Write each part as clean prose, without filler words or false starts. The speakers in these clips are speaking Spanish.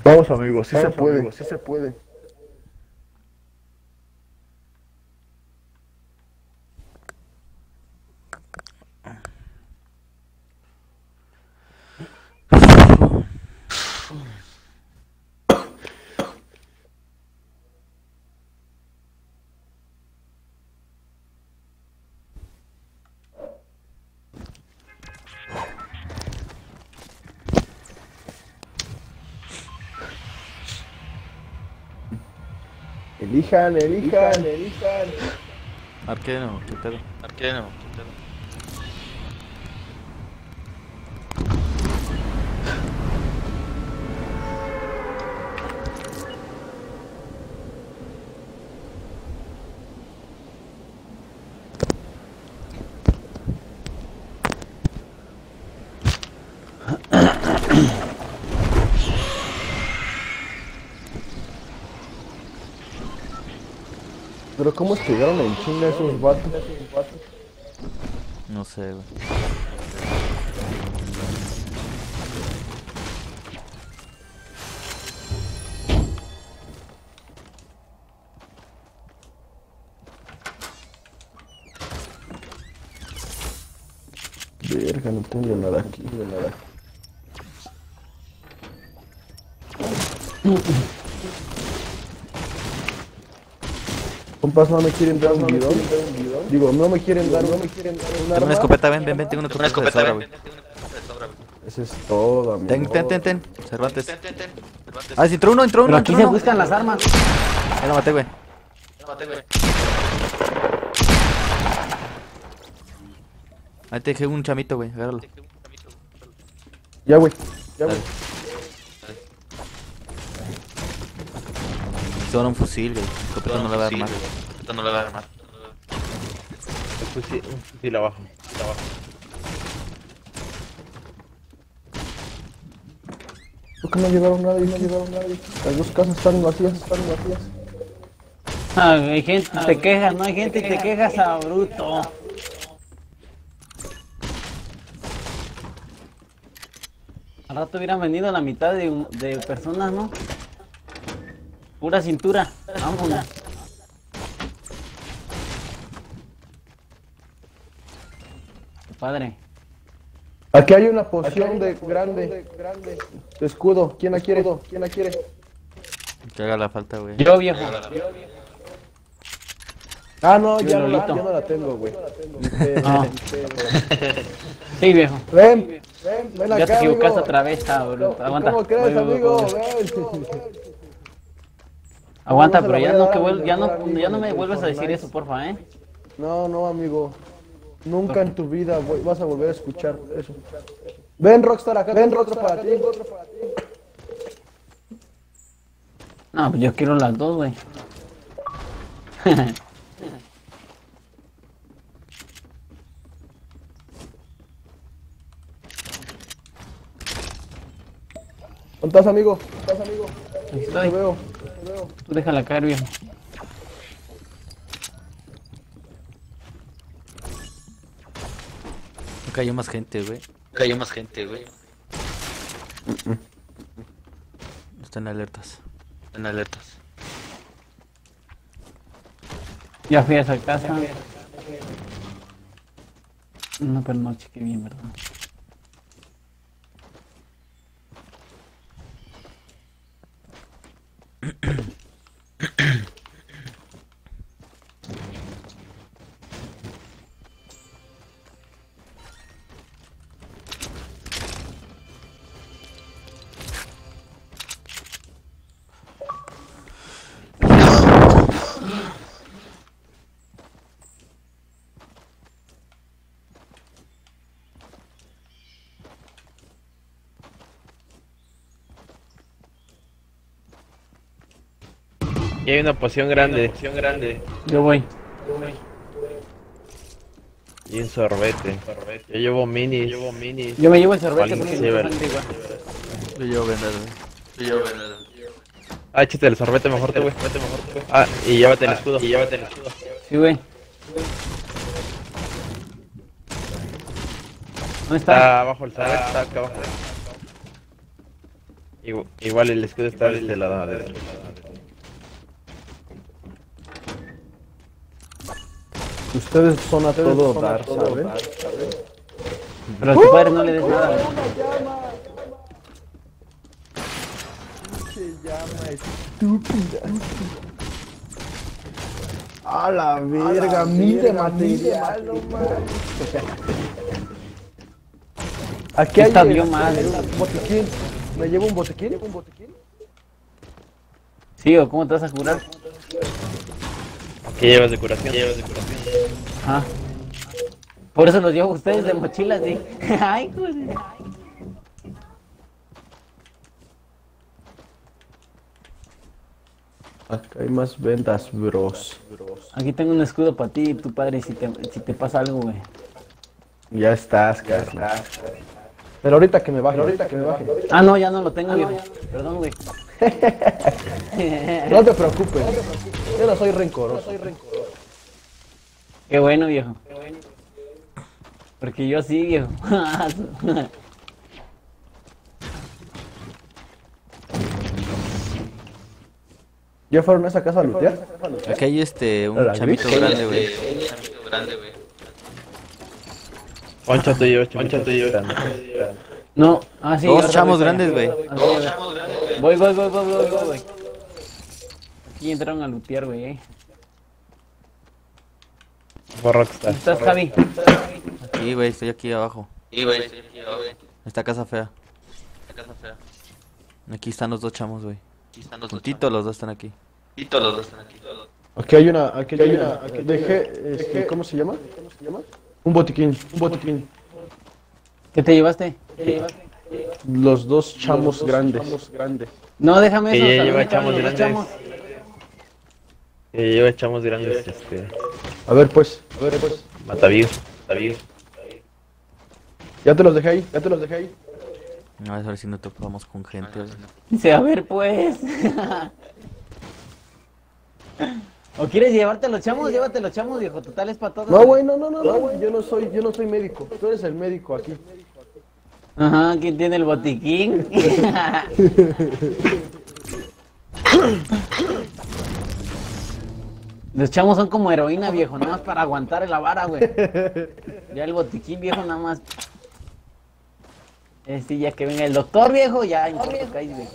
Vamos amigos, sí se puede, sí se puede. Elijan, elijan, elijan. Arquero, qué pedo. Arquero. Pero ¿cómo es que llegaron en chinga esos vatos? No sé, güey. Verga, no tengo nada aquí, no nada. Compas, no me quieren dar un bidón. Digo, no me quieren dar, no me quieren dar un Tengo arma. una escopeta, ven, tengo una Una escopeta de sobra, escopeta, güey. Eso es todo, amigo. Ten. Cervantes. Ah, sí, entró uno. Pero aquí se buscan las armas. Ya lo maté, güey. Ahí te dejé un chamito, güey. Agárralo. Ya, güey. Ya, güey. Son un fusil, güey. Escopeta no la va a armar. No le va a armar. Un fusil abajo. ¿Por qué no llevaron nadie? No llevaron nadie. Las dos casas están vacías, están vacías. Ah, hay gente y te quejas, no hay gente y te quejas a bruto. Al rato hubieran venido la mitad de personas, ¿no? Pura cintura. Vámonos. Padre. Aquí hay una poción de grande. De escudo. ¿Quién la quiere? ¿Quién la quiere? Que haga la falta, güey. Yo, viejo. Ah, no, Yo, ya no Lolito. la tengo, güey. Ah. Sí, viejo. Ven Ya acá, te equivocaste amigo. otra vez, bruto. Aguanta. ¿Cómo crees, Voy. amigo? Ven. Aguanta, No se pero la ya voy a no, dar que a mi vuel- ya mejor no, amigo ya no en me el vuelvas a decir Fortnite. eso, porfa, ¿eh? No, amigo. Nunca en tu vida vas a volver a escuchar eso. Ven, Rockstar, acá. Ven, Rockstar, para ti. No, pues yo quiero las dos, güey. ¿Dónde estás, amigo? Aquí Te estoy. veo. Tú déjala caer, viejo. Cayó más gente, güey. Cayó más gente, güey. Están alertas. En alertas. Ya fui a esa casa. No, pero no chequé bien, ¿verdad? Y hay una poción grande. Yo voy. Y un sorbete. Yo llevo minis. Yo me llevo el sorbete Vale, porque sí, no vale. sangre igual. Yo llevo vender, güey. Ah, échate el sorbete mejor tú, güey. Ah, y llévate el escudo. Sí, güey. ¿Dónde está? Está abajo el sorbete, está acá abajo. Igual el escudo está de este lado. Ustedes son a todo dar, ¿saben? Pero a tu padre no le des nada, güey. Pinche llama estúpida. A la verga, mide material, no mames. Aquí hay Esta vio más. botiquín. ¿Me llevo un botiquín? Sí, o cómo te vas a curar. ¿Qué llevas de curación? Ajá. Por eso los llevo a ustedes de mochilas, sí. Ay, joder. Acá hay más ventas, bros. Aquí tengo un escudo para ti, tu padre, si te pasa algo, güey. Ya estás, carnal. Pero ahorita que me baje, Ah, no, ya no lo tengo, viejo. Perdón, güey. No te preocupes. Yo no soy rencoroso. Qué bueno, viejo. Porque yo sí, viejo. ¿Ya fueron a esa casa a lootear? Aquí hay un Hola, chamito Luis. grande, güey. Poncho tuyo. No, sí. Dos ahorita chamos voy para grandes, allá. güey. Ah, sí, a ver. Voy. Aquí entraron a lootear, güey. Por Rockstar. ¿Dónde estás, Javi? Sí, güey, estoy aquí abajo. Esta casa fea. Aquí están los dos chamos, güey. Juntito los dos están aquí. Aquí hay una. Dejé. ¿Cómo se llama? Un botiquín. ¿Qué te llevaste? Los dos chamos grandes. No, déjame Que eso. ya salud, lleva déjame chamos los grandes. chamos. Lleva chamos grandes, A ver, pues. Matavíos. Ya te los dejé ahí. No, a ver si no topamos con gente, güey. Dice, a ver, pues. ¿O quieres llevarte los chamos? Llévate los chamos, viejo. Total es para todos. No, güey, no. Yo no soy médico. Tú eres el médico aquí. Ajá, ¿quién tiene el botiquín? Los chamos son como heroína, viejo, nada más para aguantar la vara, güey. Ya el botiquín, viejo, nada más. Ya que venga el doctor, viejo, ya en corto caes, güey.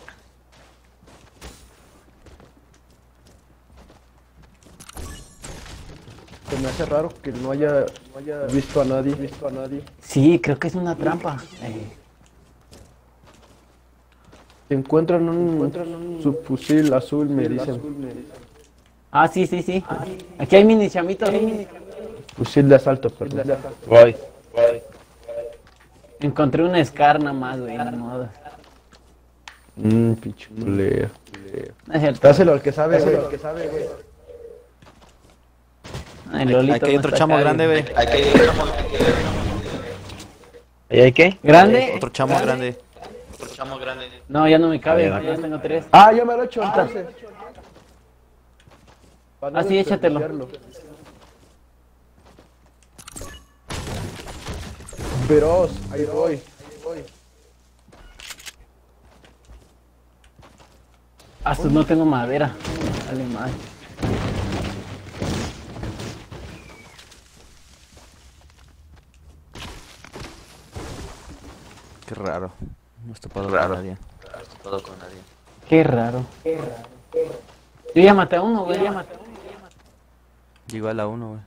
Se me hace raro que no haya visto a nadie. Sí, creo que es una trampa. Si encuentran un subfusil azul, me dicen. Ah, sí. Aquí hay mini chamitos. Fusil de asalto, perdón. Voy. Encontré un Scar nada más, güey, ni modo. Pinche culero. No es cierto. Dáselo al que sabe, güey. Ay, Lolito Aquí hay no otro está chamo acá, grande, güey. güey. ¿Ahí hay qué? ¿Grande? Otro chamo grande. No, ya no me cabe, Ah, ya tengo 3. Ah, yo me lo he hecho entonces. Para no Ah, sí, échatelo. desperdiciarlo. Veros, ahí voy. Hasta no tengo madera. Dale mal. Qué raro. No estoy topado con nadie. Qué raro. Yo ya maté a uno, güey. Igual a uno, güey.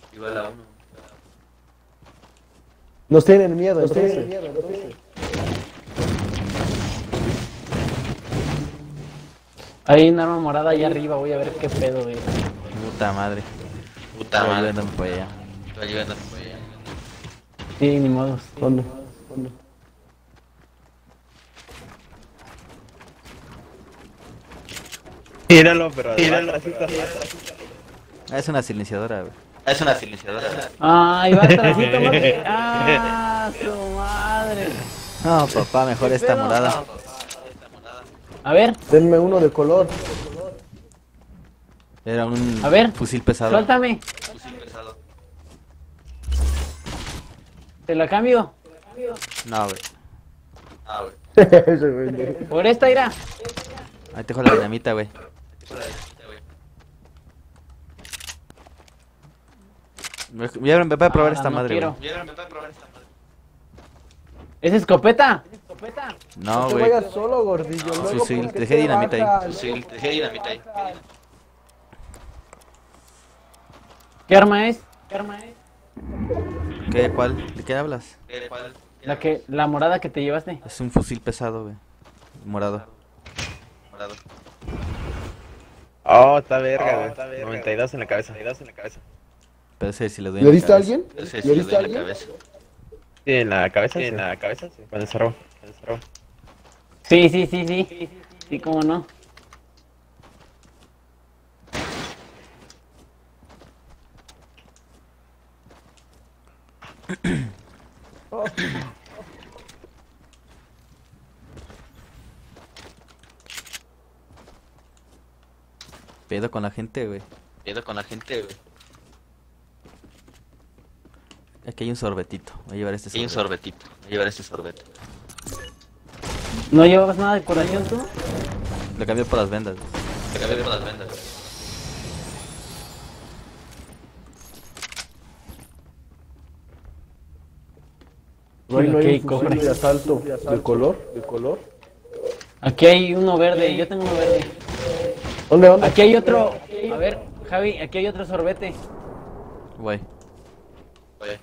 Nos tienen miedo, entonces. Hay un arma morada allá arriba, voy a ver qué pedo, güey. Puta madre. Ayúdame por allá. Sí, ni modos. ¿Dónde? Míralo, pero así está. Es una silenciadora, güey. Ay, va atrásito, papi. Ah, su madre. No, papá, mejor esta pedo? morada. A ver, Denme uno de color. Era un A ver, fusil pesado. suéltame. Te la cambio. No, güey. Ese pendejo. Por esta ira. Ahí te dejo la dinamita, güey. Ya me voy a probar esta no madre, quiero. güey. ¿Es escopeta? No, No te güey. vayas solo, gordillo. Luego, Fusil, ¿por qué te dejé dinamita ahí. bajas? Sí, te dejé dinamita ahí. ¿Qué arma es? ¿Qué? ¿Cuál? ¿De qué hablas? La morada que te llevaste. Es un fusil pesado, güey. Morado. Oh, está verga, güey. 92 en la cabeza. Pero ese si le doy ¿Le en la diste a cabeza. alguien? Ese ¿Le sí le diste a doy en la alguien? cabeza. Sí, en la cabeza. Sí. Cuando se robó. Sí. Sí, cómo no. Pedo con la gente, güey. Quedo con la gente, güey. Aquí hay un sorbetito. Voy a llevar este Hay un sorbete. sorbetito. Voy a llevar este sorbete. ¿No llevabas nada de curación tú? Lo cambié por las vendas. Te acabé por las vendas. No hay Aquí un hay fusil cofre. de asalto. ¿De color? Aquí hay uno verde, yo tengo uno verde. ¿Dónde? Aquí hay otro. A ver, Javi, aquí hay otro sorbete. Güey. Oye,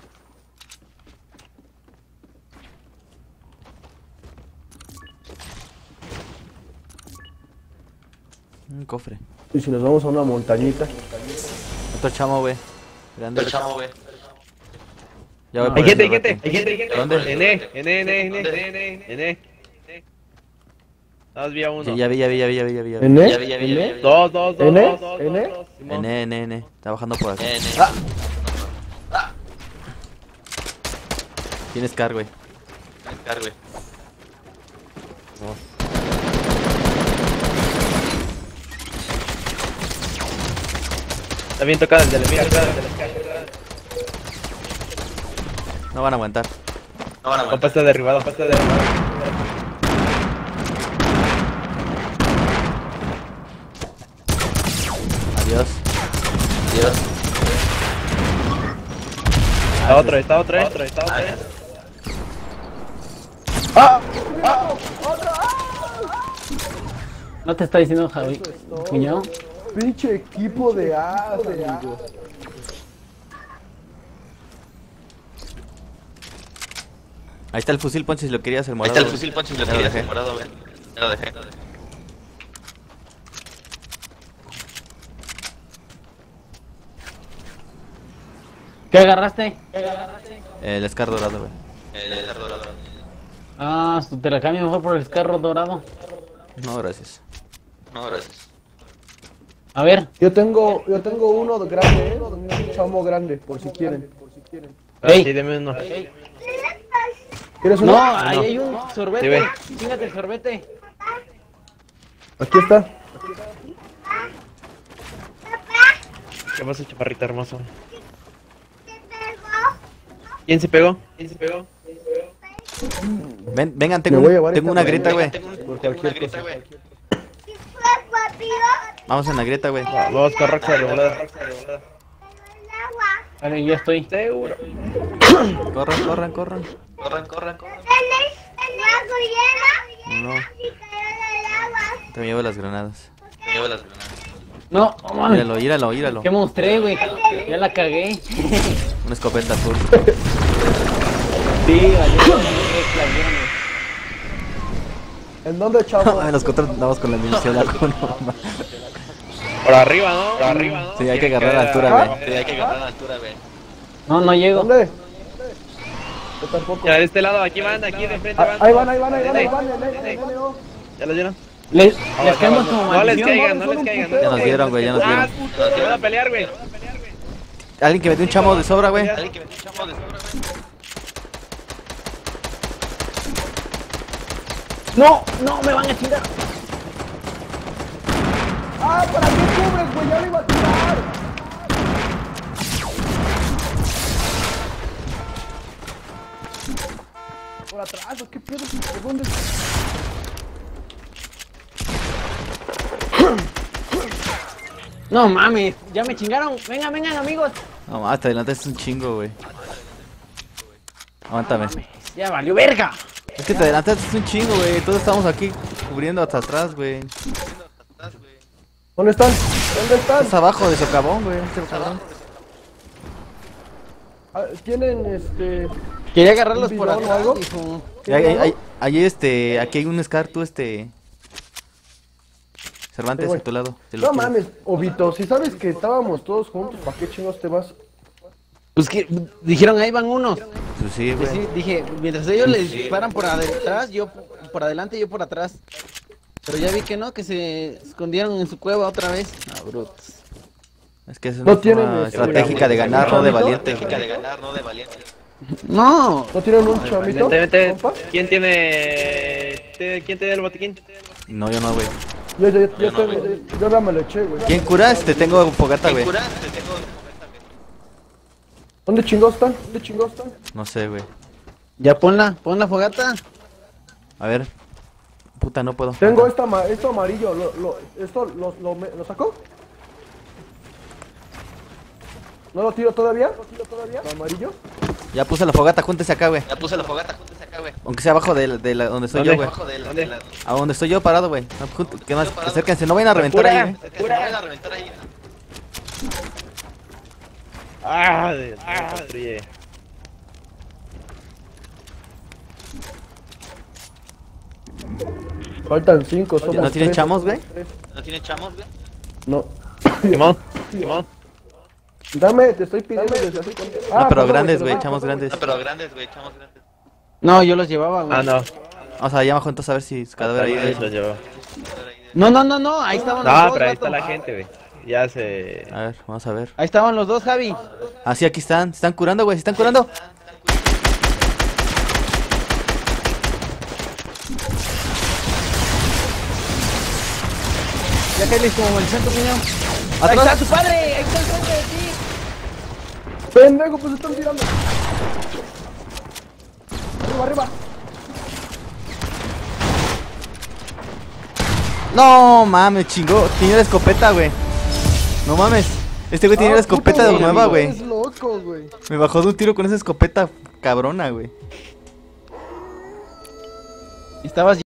Un cofre. Y si nos vamos a una montañita. Otro chamo, güey. Grande. el chamo, güey. Ya voy por Hay el gente. sorbete. ¿Dónde? N. Nada más vi a uno. Ya vi. ¿N? Ya vi. Dos. ¿N? ¿N? N. Está bajando por aquí. Tienes car, güey. Car, güey. Está bien tocado el de la No van a aguantar. No van a Compa aguantar. está derribado. Adiós. Dios. Está otro. ¿No te está diciendo Javi, cuñado? Pinche equipo de as, amigo. Ahí está el fusil, Ponche, si lo querías, el Ahí morado. está el güey. fusil, Poncho, si lo Ya lo querías, dejé. el morado, güey. Ya lo dejé. ¿Qué agarraste? El Scar dorado, güey. El dorado. Ah, te la cambio mejor por el carro dorado. No, gracias. No, gracias. A ver, Yo tengo uno de grande, un chamo grande, por si quieren. Ey. Sí, deme uno. ¿Quieres uno? no, ahí hay un Sí, sorbete. ve. Fíjate el sorbete. Aquí está. ¿Qué pasa, chaparrita hermoso? ¿Quién se pegó? Vengan, Me tengo, voy a llevar tengo esta una madre. grieta, güey. Por cualquier cosa. Vamos en la grieta, güey. Vamos con Roxa de volada. Vale, ya estoy. Seguro. Corran. Corran. No. Te me llevo las granadas. Me llevo las granadas. No, oh, mames. Íralo. ¿Qué mostré, güey? Ya la cagué. Una escopeta azul. Sí, valió. ¿En dónde, chavo? Nosotros andamos con la munición de la Por arriba, ¿no? Sí, hay que agarrar la altura, güey. Sí, hay que agarrar la altura, güey. No llego. ¿Dónde? Yo tampoco. Ya, de este lado, aquí van, aquí de enfrente van. Ahí van. ¿Ya los llenan? Les caemos como No les maldición. caigan. Ya nos dieron, güey, ya nos Ah, dieron. puto, se van a pelear, güey. Alguien que metió un chamo de sobra, güey. Alguien que me echó de sobra, güey. No, me van a chingar. ¡Ah, para qué cubres, güey! ¡Ya lo iba a tirar! por atrás, ¿o qué pedo? ¿De dónde? No mames, ya me chingaron. Vengan, vengan, amigos. No mames, te adelantaste un chingo, güey. Aguántame. Ya valió verga. Es que te adelantaste un chingo, güey. Todos estamos aquí cubriendo hasta atrás, güey. ¿Dónde están? ¿Dónde están? Estás abajo de socavón, güey. Socavón. Ah, ¿tienen Quería agarrarlos ¿Un por bidón o atrás, algo? dijo. Ahí aquí hay un Scar, tú Cervantes Sí, güey. a tu lado. te lo No quiero. mames, Obito, si sabes que estábamos todos juntos, ¿para qué chingos te vas? Pues que dijeron ahí van unos. Pues sí, Pues güey. sí, dije, mientras ellos les disparan por atrás, yo por adelante y yo por atrás. Pero ya vi que no, que se escondieron en su cueva otra vez. Ah, brutos. Es que es No una tienen, forma estratégica de ganar, no de valiente. Técnica de ganar, no de valiente. No. ¿No tienen un chamito? Vente, compa? ¿quién tiene el botiquín? No, yo no, güey. Yo ya me lo eché, güey. ¿Quién curas? Te tengo fogata, güey. Curaste, tengo... ¿Dónde chingos están? ¿Dónde chingos están? No sé, güey. Ya pon la fogata. A ver. Puta, no puedo. Tengo esto amarillo, ¿lo sacó? ¿No lo tiro todavía? ¿Lo amarillo? Ya puse la fogata, júntese acá, güey. Ya puse la fogata, júntese acá, güey. Aunque sea abajo de donde estoy yo, güey. Abajo de la... A donde estoy yo parado, güey. No, ¿qué más? Acérquense, no vayan a reventar ahí, güey. Que se vayan a reventar ahí. Destruye. Faltan 5, somos ¿No tienen 3. chamos, güey? ¿No tiene chamos, güey? No. Simón. Dame, te estoy pidiendo desde hace cuánto. No, pero perdón, grandes, güey, güey, chamos grandes. No, pero grandes, güey, chamos grandes. No, yo los llevaba, güey. Ah, no. Vamos allá abajo entonces a ver si su cadáver ahí. Ahí lo llevó. No, ahí estaban los No, dos. pero ahí está vato. la gente, güey. Ya se... A ver, vamos a ver. Ahí estaban los dos, Javi. Ah, sí, aquí están. Se están curando, güey. Se están curando. Ya caíles como el santo piñón. Ahí Atrás. está tu padre, ahí está el frente de ti. Pendejo, pues están tirando. Arriba. No mames, chingó. Tenía la escopeta, güey. No mames. Este güey tenía la escopeta de nueva, güey. Es loco, güey. Me bajó de un tiro con esa escopeta cabrona, güey. Estabas